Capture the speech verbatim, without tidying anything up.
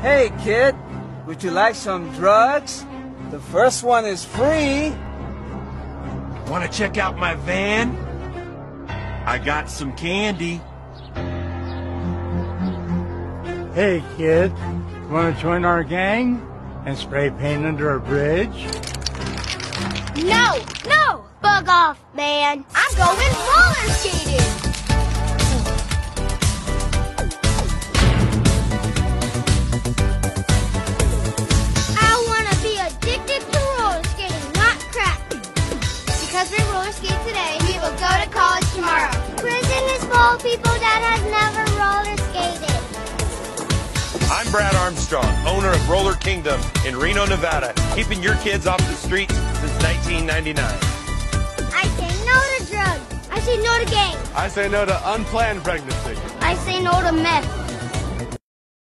Hey, kid, would you like some drugs? The first one is free. Want to check out my van? I got some candy. Hey, kid, want to join our gang and spray paint under a bridge? No, no! Bug off, man. I'm going roller skating. I want to be addicted to roller skating, not crack. Because we roller skate today, we will go to college tomorrow. Prison is full of people that have never roller skated. I'm Brad Armstrong, owner of Roller Kingdom in Reno, Nevada, keeping your kids off the streets since nineteen ninety-nine. I say no to drugs. I say no to gangs. I say no to unplanned pregnancy. I say no to meth.